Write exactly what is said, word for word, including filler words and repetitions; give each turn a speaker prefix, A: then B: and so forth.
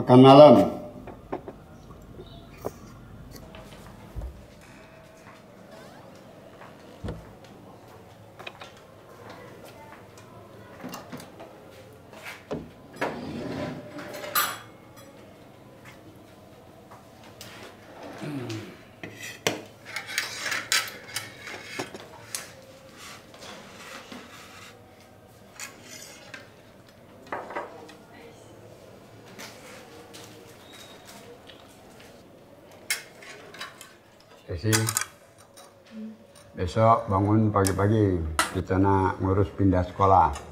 A: Makan malam. Desi, besok bangun pagi-pagi, kita nak ngurus pindah sekolah.